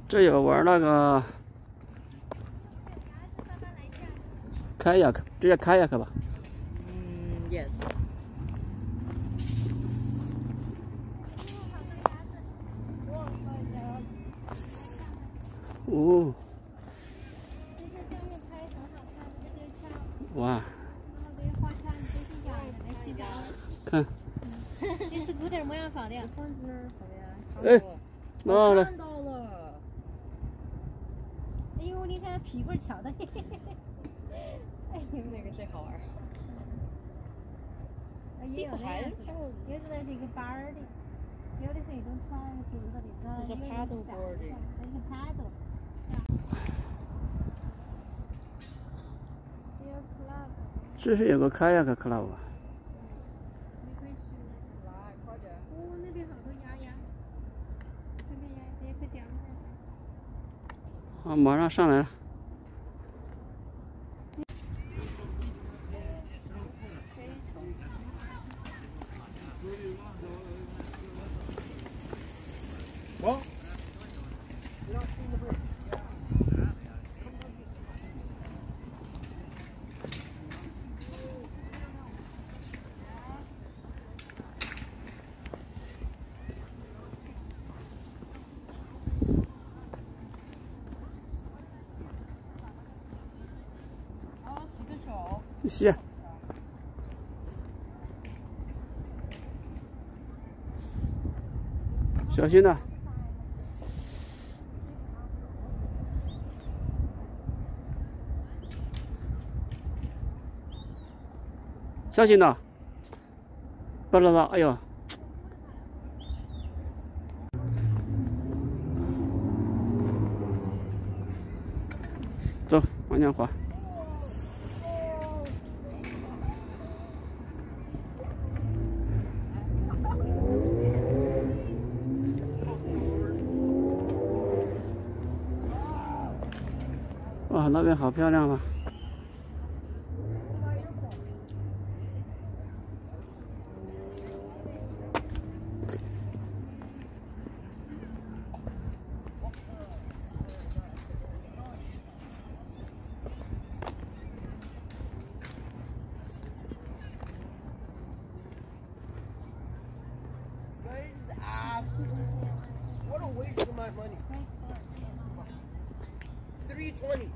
这有玩那个 kayak， 这叫 kayak 吧？ Yes。 哦。哇。看。 这是鼓点模样仿的。 哎，到了。 看到了。 哎呦，你看屁股翘的。哎呦， 那个谁好玩？ 也有的有的是一个板儿的，有的是一种船组的的。 一个 paddle board。 一个 paddle。 这是有个 kayak club 啊。 你可以去。 来，快点。 哦，那边好多鸭呀，那边鸭也可以点会儿。 好，马上上来了。 Well, 洗个手。小心呐！小心呐！不知道，哎呦！走，往前滑。哇，那边好漂亮啊！ what a waste of my money. 320.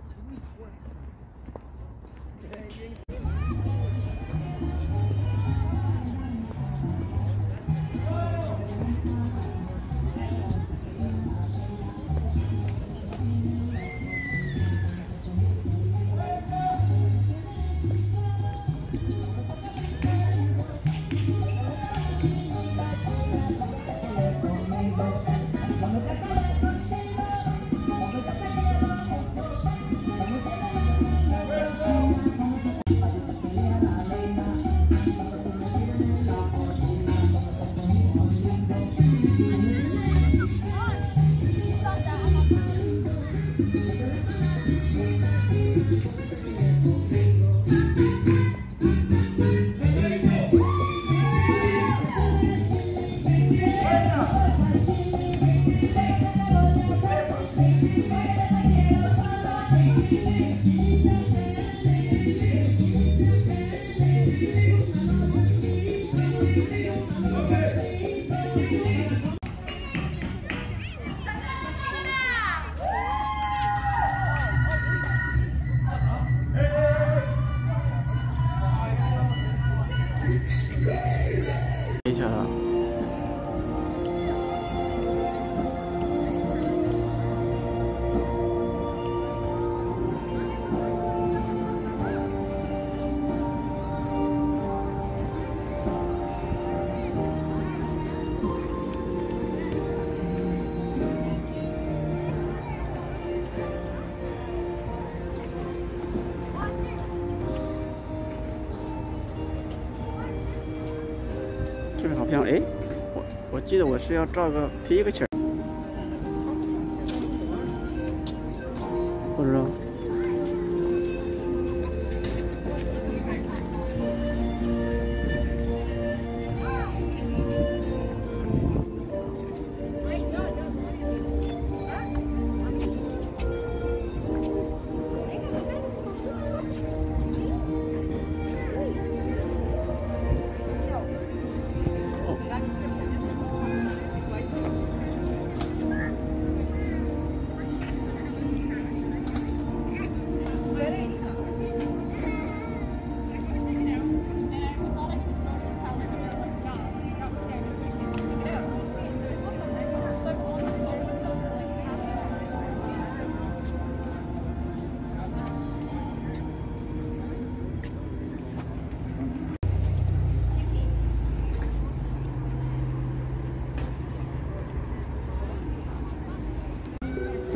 这个好漂亮！哎，我记得我是要照个 P 个起儿，不知道。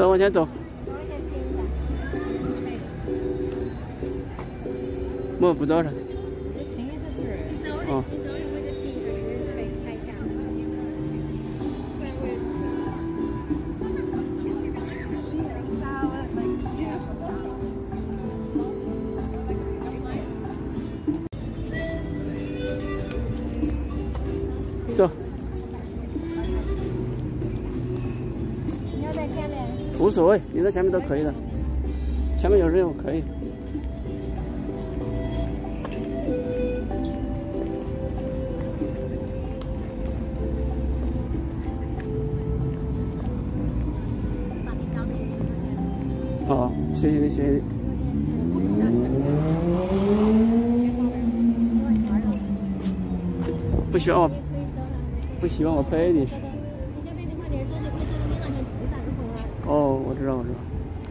走，往前走。 我先停一下。 我不走噻。 停一下是不是？ 你走的， 哦你走的，我就停一下，有人开下。 走， 你要在前面。 无所谓，你在前面都可以的。前面有人我可以。 把你找那个石头剪。 哦，谢谢你，谢谢你。不希望我，不希望我陪你。 你这边的话，点走就可以走到你那天去那个公园。 哦，我知道，我知道。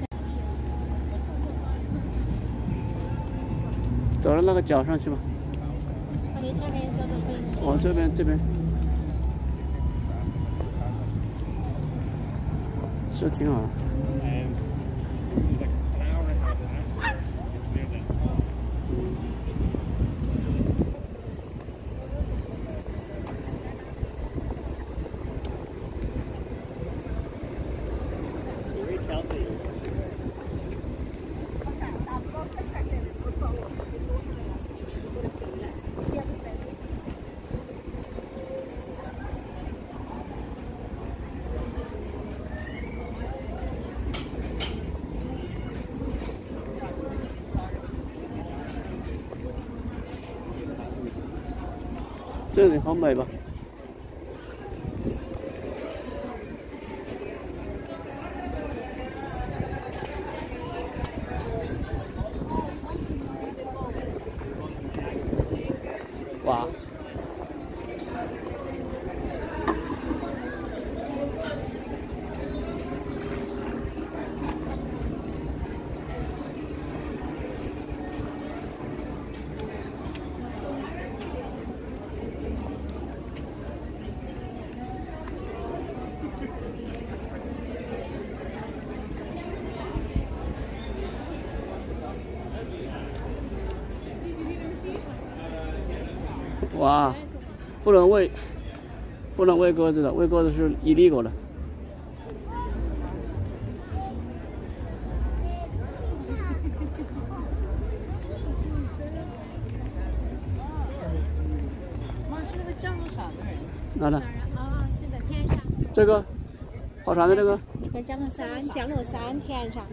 走到那个角上去吧。 往你前面走都可以的。 哦，这边，是挺好的。这里好美吧？哇！哇，不能喂鸽子的，喂鸽子是illegal的。 妈，是那个降落伞的。 哪的？ 哦，是在天上。 这个，划船的这个。 跟降落伞天上。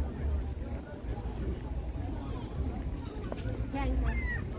天上。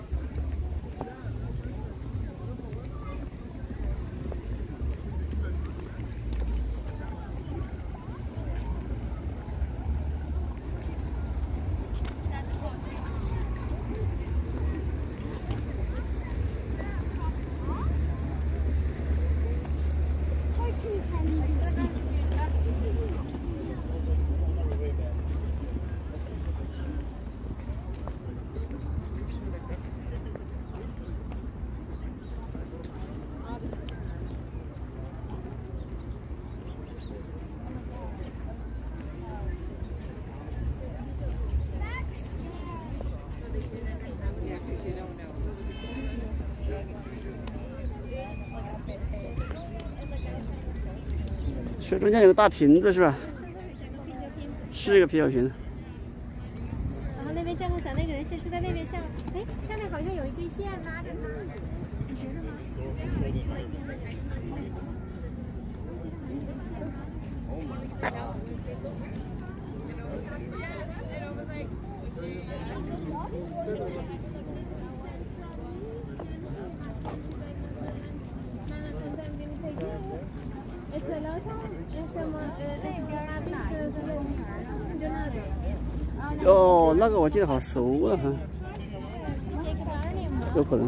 这中间有个大瓶子是吧？是一个啤酒瓶子。 然后那边降落伞那个人是在那边下，哎，下面好像有一根线拉着他，你觉得吗？ 哦，那个我记得好熟啊，有可能。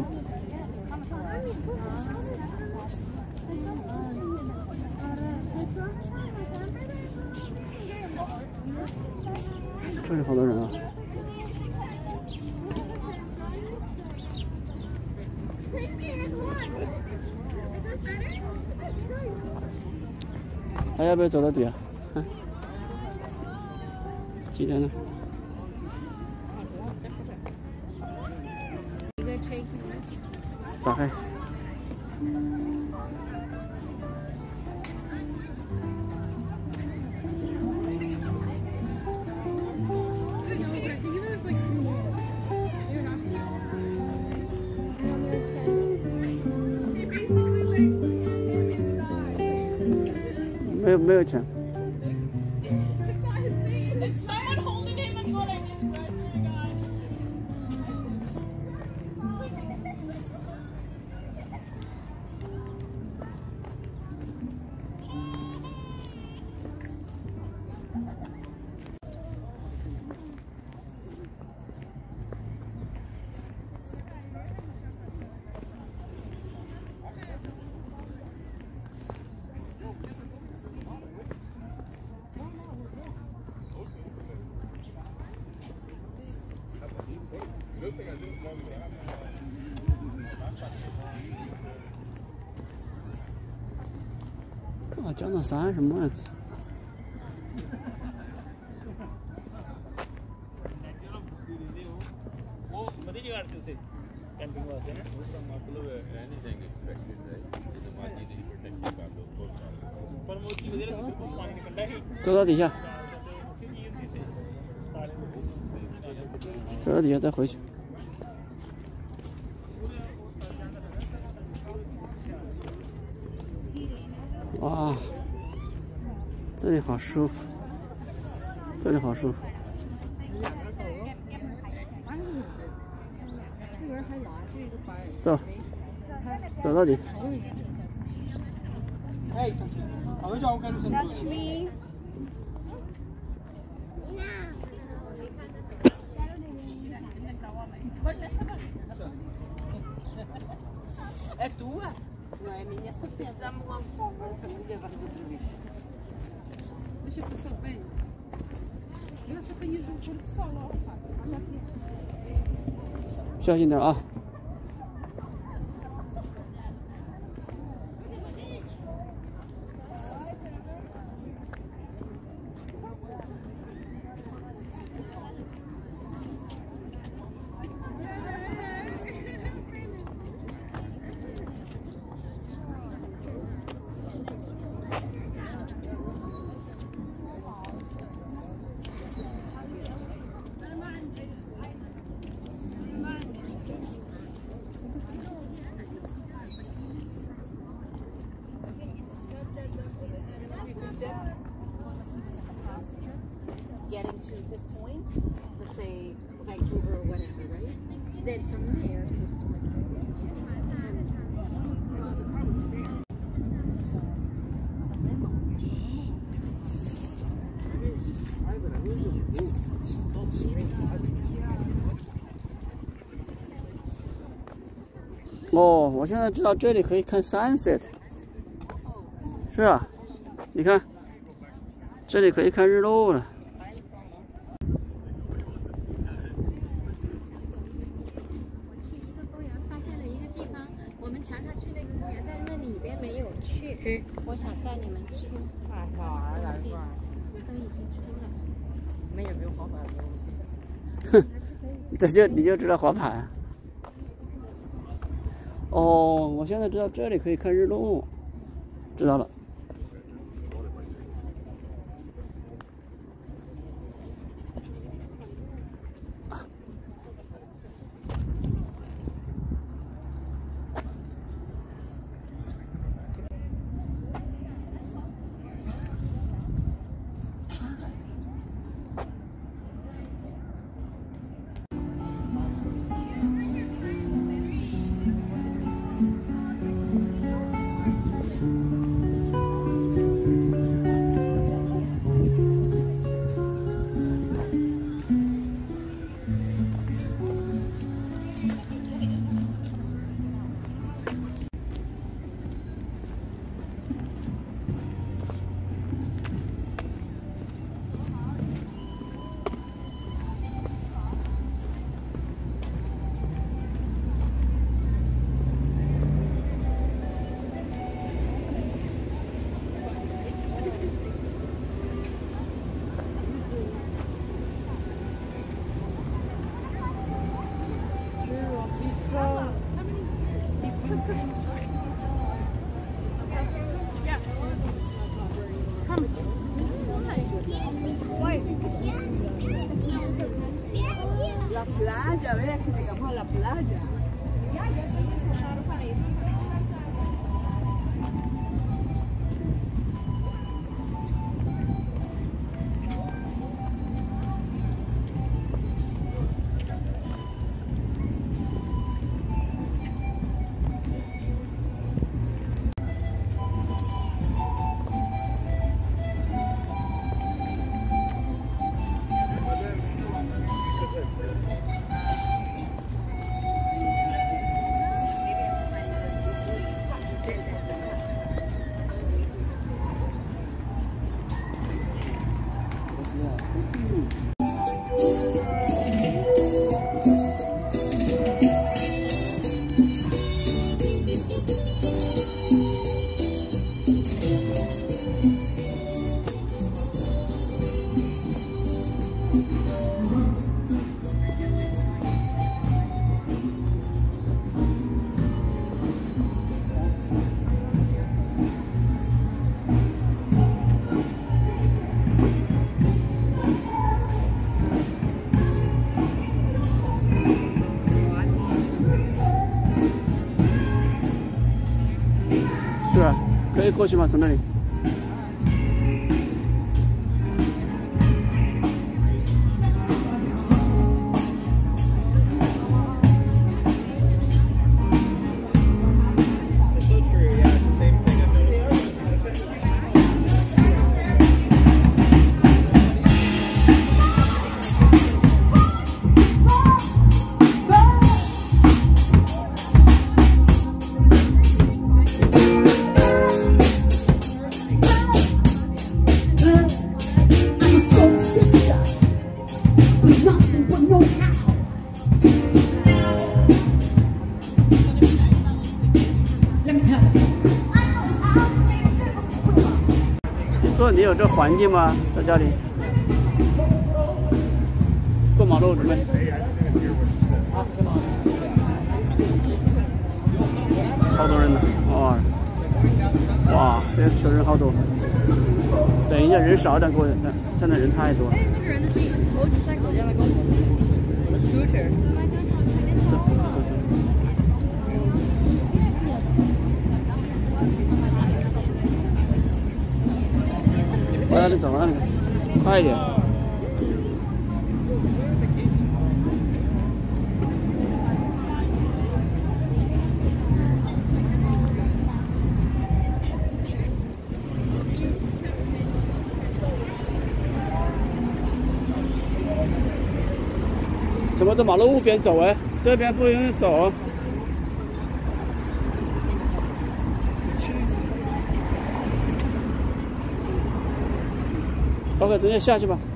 这里好多人啊！还要不要走到底啊？ 几点了？打开。没有钱。啊，降到3什么？走到底下，走到底下再回去。哇，这里好舒服，这里好舒服。走，走到底。 Touch me. É tua? Não é minha, já me lançou uma família vai resolver isso. Deixa eu passar bem. Eu só tenho um pôr do sol, ó. Olha aqui. 小心点啊！ Getting to this point, let's say Vancouver or whatever, right? Then from there. 哦，我现在知道这里可以看 sunset， 是啊，你看，这里可以看日落了。 我去一个公园，发现了一个地方，我们常常去那个公园，但是那里边没有去。我想带你们去。 大小孩来一块儿， 都已经出了。 你们有没有滑板的？ 哼，你就知道滑板啊？哦，我现在知道这里可以看日落，知道了。 La playa, ¿ves? Que llegamos a la playa. 是吧？可以过去吗？从那里？你有这环境吗？在家里过马路准备。好多人呢，哇哇，这车人好多。等一下人少点过，现在人太多了。 这个人的地motorcycle 叫那个我的 scooter。 走走走走。往那里走，往那里，快一点。怎么在马路边走哎？这边不允许走。OK，直接下去吧。